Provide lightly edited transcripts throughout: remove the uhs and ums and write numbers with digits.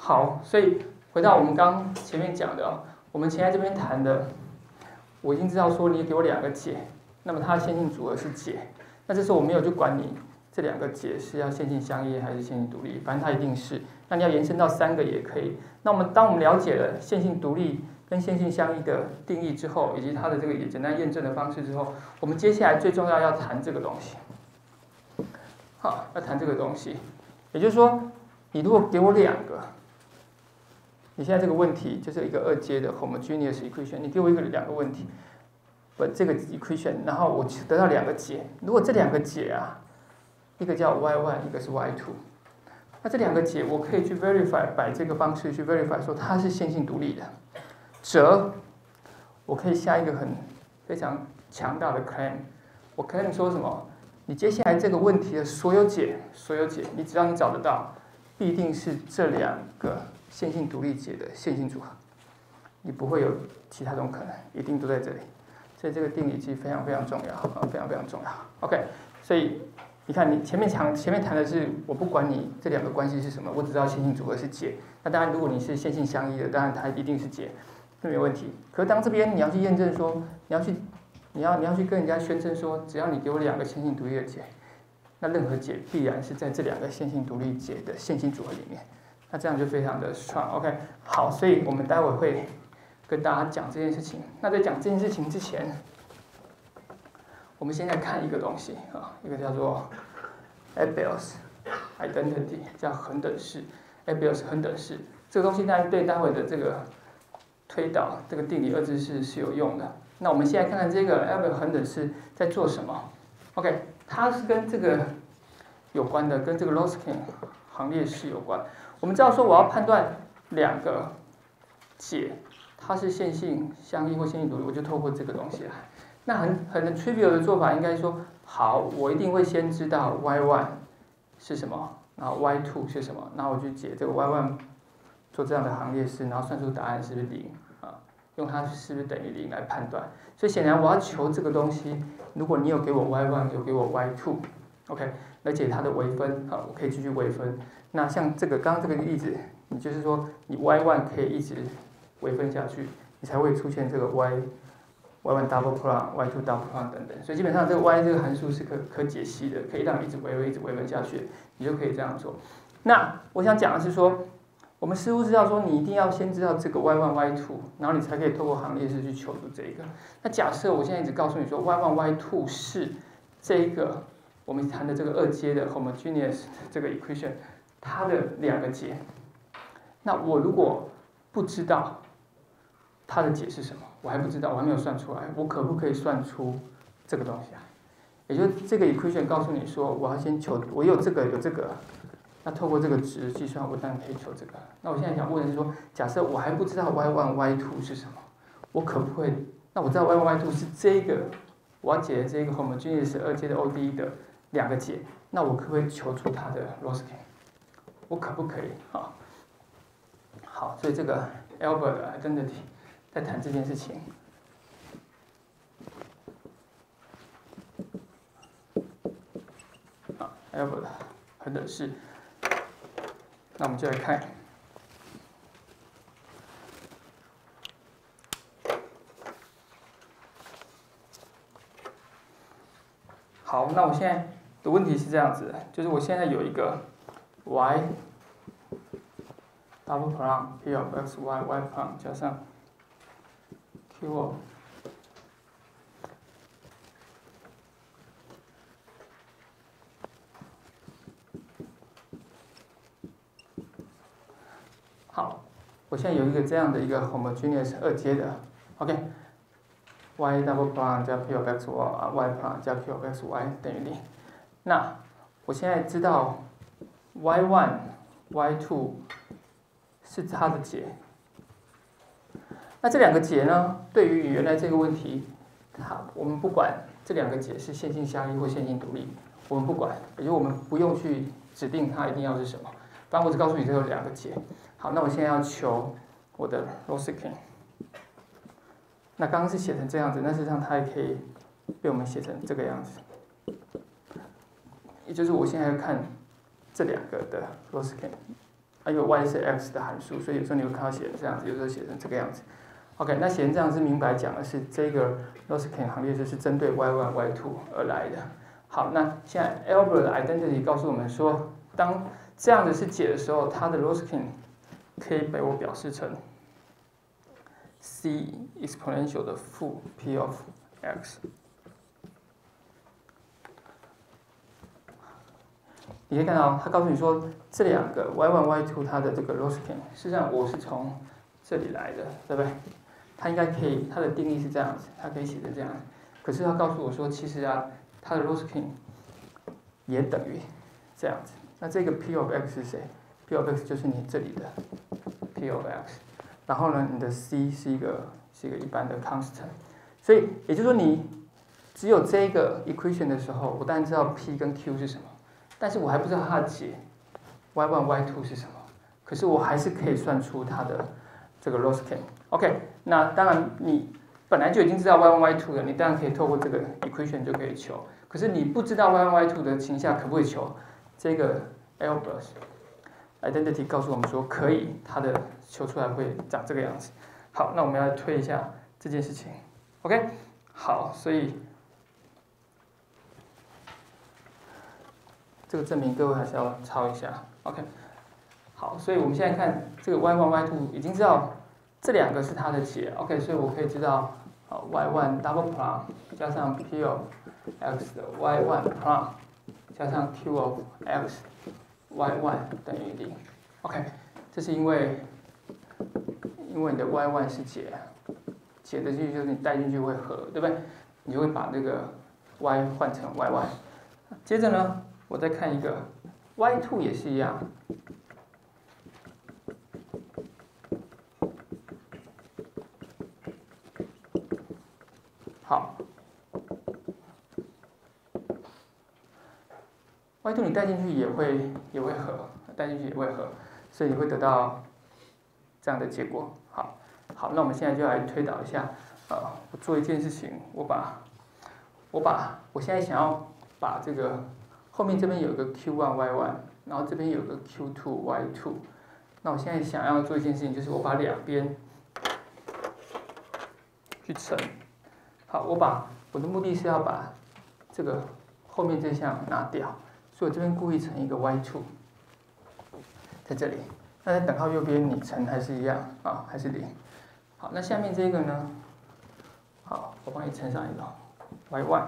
好，所以回到我们刚前面讲的，我们前在这边谈的，我已经知道说你给我两个解，那么它的线性组合是解，那这时候我没有去管你这两个解是要线性相依还是线性独立，反正它一定是。那你要延伸到3个也可以。那当我们了解了线性独立跟线性相依的定义之后，以及它的这个简单验证的方式之后，我们接下来最重要要谈这个东西。好，要谈这个东西，也就是说，你如果给我两个，你现在这个问题就是一个2阶的 homogeneous equation， 你给我两个问题，这个 equation， 然后我得到2个解。如果这2个解啊，一个叫 y1， 一个是 y2， 那这2个解我可以去 verify， 摆这个方式去 verify 说它是线性独立的。则我可以下一个非常强大的 claim， 我 claim 说什么？你接下来这个问题的所有解，你只要你找得到，必定是这2个线性独立解的线性组合，你不会有其他种可能，一定都在这里。所以这个定理其实非常非常重要，非常非常重要。OK， 所以你看，你前面谈的是我不管你这2个关系是什么，我只知道线性组合是解。那当然，如果你是线性相依的，当然它一定是解，这没问题。可是当这边你要去验证说，你要去跟人家宣称说，只要你给我2个线性独立的解，那任何解必然是在这2个线性独立解的线性组合里面。那这样就非常的 strong。OK， 好，所以我们待会会跟大家讲这件事情。那在讲这件事情之前，我们现在看一个东西啊，一个叫做 Abel's identity， 叫恒等式 ，Abel's 恒等式。这个东西对待会的这个推导这个定理2次式是有用的。那我们现在看看这个 Abel 恒等式在做什么。OK， 它是跟这个有关的，跟这个 Roskin 行列式有关。我们知道说我要判断2个解，它是线性相依或线性独立，我就透过这个东西来。那很 trivial 的做法应该说，好，我一定会先知道 y1 是什么，然后 y2 是什么，然后我去解这个 y1 做这样的行列式，然后算出答案是不是0啊？用它是不是等于0来判断。所以显然我要求这个东西，如果你有给我 y1， 有给我 y2，OK， 而且它的微分，我可以继续微分。那像这个刚刚这个例子，你就是说你 y1 可以一直微分下去，你才会出现这个 y1 double prime、y2 double prime 等等。所以基本上这个 y 这个函数是可解析的，可以让你一直微分下去，你就可以这样做。那我想讲的是说，我们似乎知道说你一定要先知道这个 y1、y2， 然后你才可以透过行列式去求出这个。那假设我现在一直告诉你说 y1、y2 是这一个我们谈的这个2阶的 homogeneous 这个 equation。它的2个解，那我如果不知道它的解是什么，我还不知道，我还没有算出来，我可不可以算出这个东西啊？也就是这个 equation 告诉你说，我要先求，我有这个，那透过这个值计算，我当然可以求这个。那我现在想问的是说，假设我还不知道 y1、y2 是什么，我可不可以？那我知道 y1、y2 是这个我要解的这个 homogeneous 2阶的 ODE 的2个解，那我可不可以求出它的 Roskin？我可不可以？好，所以这个 Albert 的 identity 在谈这件事情。Albert 的恒等式，那我们就来看。好，那我现在的问题是这样子的，就是我现在有一个 y double prime p of x y y prime 加上 q of 好，我现在有一个这样的一个 homogeneous 2阶的 ，OK， y double prime 加 p of x y y prime 加 q of x y 等于0。那我现在知道 y1、y2 是它的解。那这2个解呢，对于原来这个问题，我们不管这2个解是线性相依或线性独立，我们不管，也就是我们不用去指定它一定要是什么，反正我只告诉你这有2个解。好，那我现在要求我的 Roskin。那刚刚是写成这样子，那事实上它也可以被我们写成这个样子。也就是我现在要看这2个的 Roskin。 因为 y 是 x 的函数，所以有时候你会看到写成这样子，有时候写成这个样子。OK， 那写成这样是明白讲的是这个 Loskin 行列就是针对 y1、y2 而来的。好，那现在 Albert 的 identity 告诉我们说，当这样的是解的时候，它的 Loskin 可以被我表示成 c exponential 的负 p of x。你可以看到，他告诉你说，这两个 y1、y2 它的这个 Loskin， 实际上我是从这里来的，对不对？它应该可以，它的定义是这样子，它可以写成这样。可是他告诉我说，其实啊，它的 Loskin 也等于这样子。那这个 p of x 是谁 ？p of x 就是你这里的 p of x。然后呢，你的 c 是一个一般的 constant。所以也就是说，你只有这个 equation 的时候，我当然知道 p 跟 q 是什么，但是我还不知道它的解 y1、y2 是什么。可是我还是可以算出它的这个 Loskin。OK， 那当然你本来就已经知道 y1、y2 了，你当然可以透过这个 equation 就可以求。可是你不知道 y1、y2 的情况下可不可以求？这个 Albert identity 告诉我们说可以，它的求出来会长这个样子。好，那我们要来推一下这件事情。OK， 好，所以这个证明各位还是要抄一下。OK， 好，所以我们现在看这个 y1、y2 已经知道这两个是它的解。OK， 所以我可以知道y1 double prime 加上 p of x 的 y1 prime 加上 q of x y1 等于0。OK， 这是因为你的 y1 是解的进去就是你带进去会合，对不对？你就会把这个 y 换成 y1。接着呢，我再看一个 y2 也是一样。好 ，y2 你带进去也会合，带进去也会合，所以你会得到这样的结果。好，那我们现在就来推导一下。我做一件事情，我现在想要把这个后面这边有一个 q1y1， 然后这边有个 q2y2。那我现在想要做一件事情，就是我把两边去乘。好，我的目的是要把这个后面这项拿掉，所以我这边故意乘一个 y2 在这里。那在等号右边你乘还是一样啊，还是0。好，那下面这个呢？好，我帮你乘上一个 y1。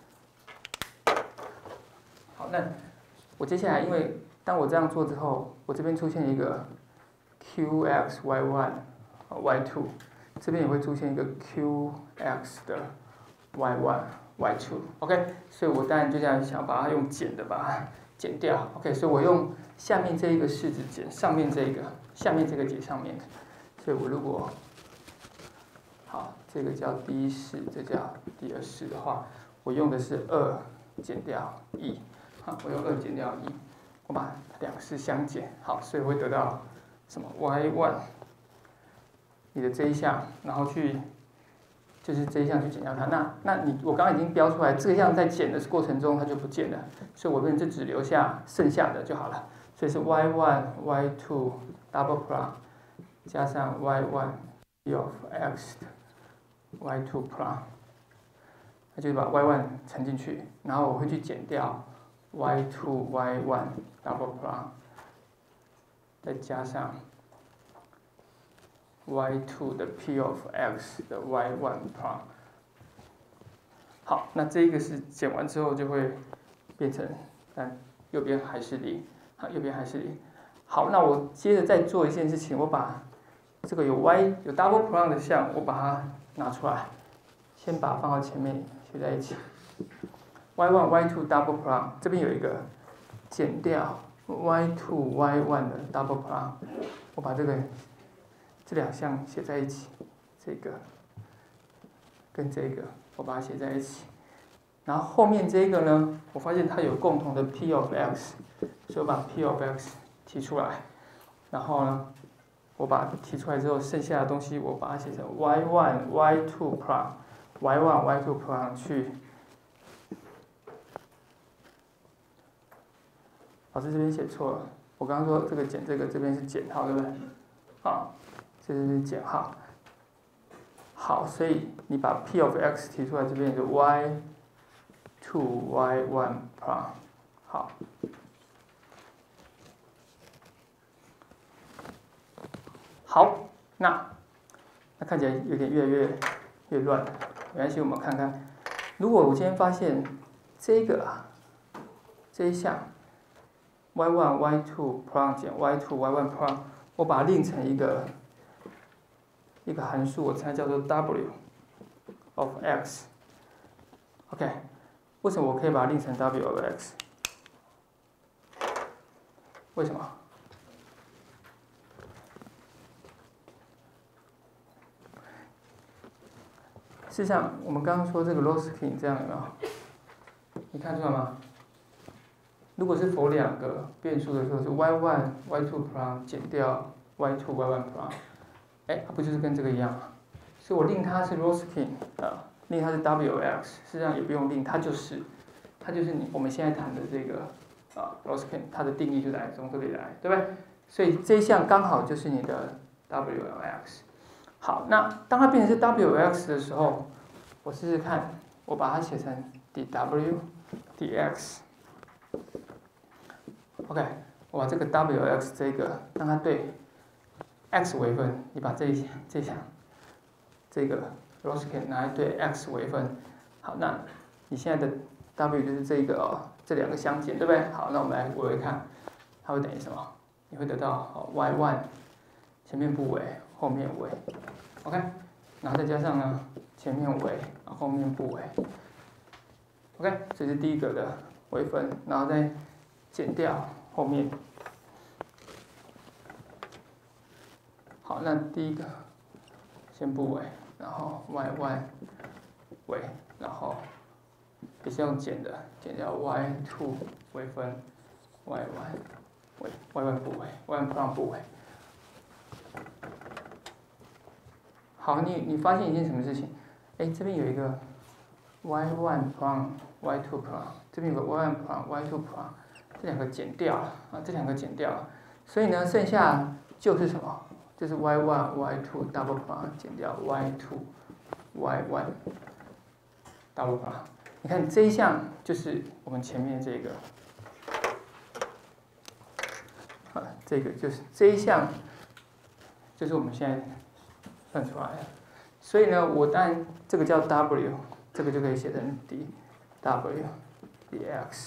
好，那我接下来因为当我这样做之后，我这边出现一个 qxy1 y2， 这边也会出现一个 qx 的 y1、y2。OK， 所以我当然就这样想把它用减的把它减掉。OK， 所以我用下面这一个式子减上面这个，下面这个减上面的。所以我如果好，这个叫第一式，这叫第二式的话，我用的是2减掉1。好，我用2减掉1，我把两个式相减。好，所以会得到什么 y1， 你的这一项，然后就是这一项去减掉它。那我刚刚已经标出来，这一项在减的过程中它就不见了，所以我们就只留下剩下的就好了。所以是 y1、y2 double prime 加上 y1 p of x 的 y2 prime， 那就是把 y1 乘进去，然后我会去减掉 y2、y1 double prime， 再加上 y2 的 p of x 的 y1 prime。好，那这一个是减完之后就会变成，但右边还是0，好，右边还是0。好，那我接着再做一件事情，我把这个有 double prime 的项，我把它拿出来，先把它放到前面写在一起。y1、y2 double prime， 这边有一个减掉 y2、y1 的 double prime， 我把这两项写在一起，这个跟这个我把它写在一起。然后后面这个呢，我发现它有共同的 p of x， 所以我把 p of x 提出来。然后呢，我把它提出来之后，剩下的东西我把它写成 y1、y2 prime，y1、y2 prime 去。老师这边写错了， 我刚刚说这个减这个，这边是减号，对不对？好，这是减号。好，所以你把 p of x 提出来，这边就 y2 y1 prime。好。好，那看起来有点越来越乱，没关系，我们看看，如果我今天发现这个这一项 y1 y2 prime 减 y2 y1 prime， 我把它另成一个函数，我称它叫做 w of x。OK， 为什么我可以把它另成 w of x？ 为什么？事实上，我们刚刚说这个 Roskin 这样有没有？你看出来吗？如果是否两个变数的时候，是 y1 y2 prime 减掉 y2 y1 prime， 哎，它不就是跟这个一样吗？所以我令它是 Roskin 令它是 w x， 实际上也不用令，它就是我们现在谈的这个Roskin， 它的定义就来从这里来，对不对？所以这一项刚好就是你的 w x。好，那当它变成是 w x 的时候，我试试看，我把它写成 dw dx。OK， 我把这个 w x 这个让它对 x 微分，你把这项这个 Roskin 拿来对 x 微分。好，那你现在的 w 就是这个这两个相减，对不对？好，那我们来微微看，它会等于什么？你会得到y1 前面不为，后面为 ，OK， 然后再加上呢，前面为，后面不为 ，OK， 这是第一个的微分，然后再减掉后面。好，那第一个先不为，然后 y1 为，然后也是用减的，减掉 y2 微分 y1 为 y1 不为 y1 不为。好，你发现一件什么事情？哎，这边有一个 y1 prime y2 prime， 这边有个 y1 prime y2 prime， 这两个减掉了这两个减掉了，所以呢，剩下就是什么？就是 y1 y2 double prime 减掉 y2 y1 double prime。你看这一项就是我们前面这个，这个就是这一项，就是我们现在算出来的。所以呢，我当然这个叫 w， 这个就可以写成 dw dx。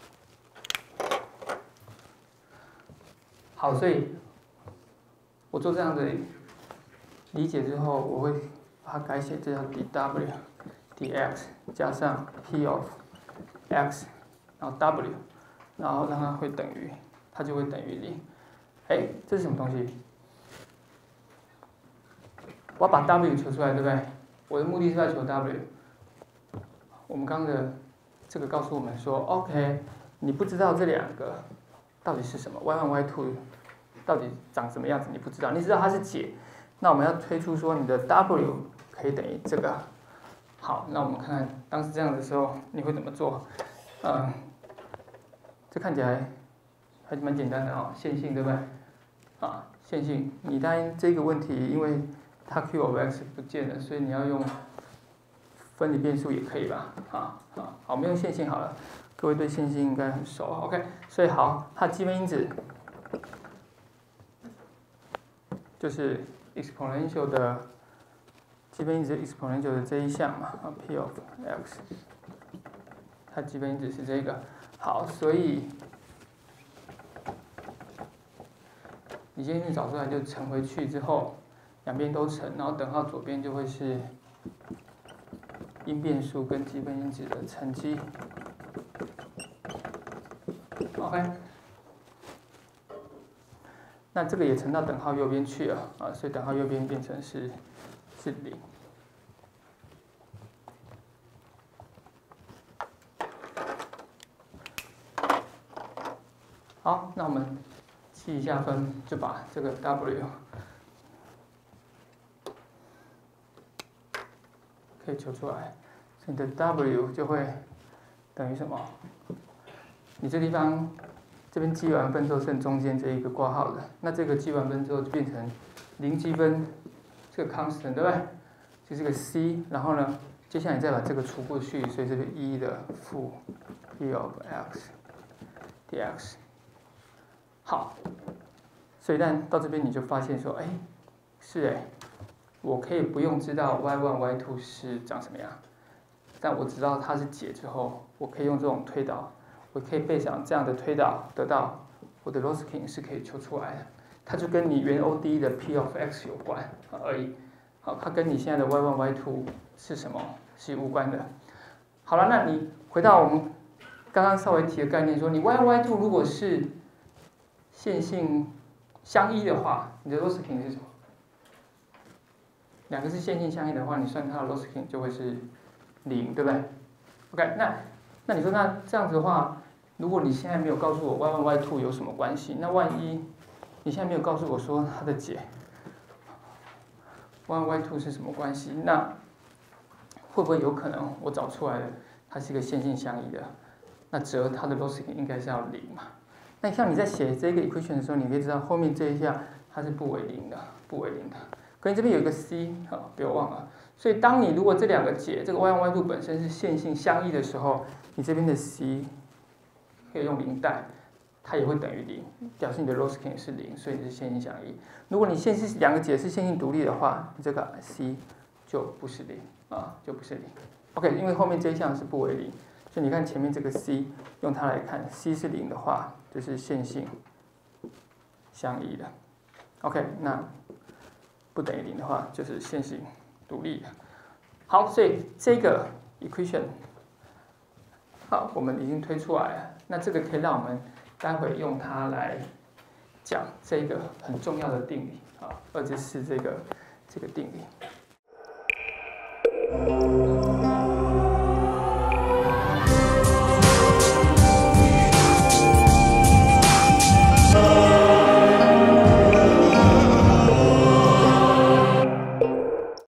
好，所以我做这样的理解之后，我会把它改写，这叫 dw dx 加上 p of x， 然后 w， 然后让它会等于，它就会等于0。哎，这是什么东西？我要把 w 求出来，对不对？我的目的是要求 w。我们刚刚的这个告诉我们说 ，OK， 你不知道这两个到底是什么 ，y1 y2 到底长什么样子，你不知道，你知道它是解。那我们要推出说你的 w 可以等于这个。好，那我们看看当时这样的时候你会怎么做？这看起来还蛮简单的哦，线性对不对？线性，你当然这个问题因为它 q of x 不见了，所以你要用分离变数也可以吧？好，我们用线性好了。各位对线性应该很熟 ，OK？ 所以好，它基本因子就是 exponential 的基本因子 exponential 的这一项嘛，p of x， 它基本因子是这个。好，所以你基本因子找出来就乘回去之后，两边都乘，然后等号左边就会是因变数跟基本因子的乘积。OK， 那这个也乘到等号右边去了所以等号右边变成是0。好，那我们记一下分，就把这个 w 可以求出来，所以你的 w 就会等于什么？你这地方这边积完分之后剩中间这一个括号的，那这个积完分之后就变成0积分这个 constant 对不对？就是个 c， 然后呢，接下来你再把这个除过去，所以这个1的负 p of x dx。好，所以但到这边你就发现说，哎，是哎，我可以不用知道 y1、y2 是长什么样，但我知道它是解之后，我可以用这种推导，我可以背上这样的推导，得到我的 Loskin 是可以求出来的，它就跟你原 ODE 的 p of x 有关而已。好，它跟你现在的 y1、y2 是什么是无关的。好了，那你回到我们刚刚稍微提的概念，说你 y1、y2 如果是线性相依的话，你的 Loskin 是什么？两个是线性相依的话，你算它的 Loskin 就会是0，对不对 ？OK， 那你说那这样子的话，如果你现在没有告诉我 y1、y2 有什么关系，那万一你现在没有告诉我说它的解 y1、y2 是什么关系，那会不会有可能我找出来的它是一个线性相依的？那则它的 Loskin 应该是要0嘛？那像你在写这个 equation 的时候，你可以知道后面这一项它是不为0的，不为0的。可你这边有一个 c， 不要忘了。所以当你如果这两个解，这个 y1、y2 本身是线性相依的时候，你这边的 c 可以用0代，它也会等于0，表示你的 Loskin 是0，所以你是线性相依。如果你两个解是线性独立的话，你这个 c 就不是0啊，就不是0。OK， 因为后面这一项是不为0，所以你看前面这个 c， 用它来看 c 是0的话，就是线性相依的。OK， 那不等于0的话，就是线性独立的。好，所以这个 equation， 好，我们已经推出来了。那这个可以让我们待会用它来讲这个很重要的定理啊，24这个定理。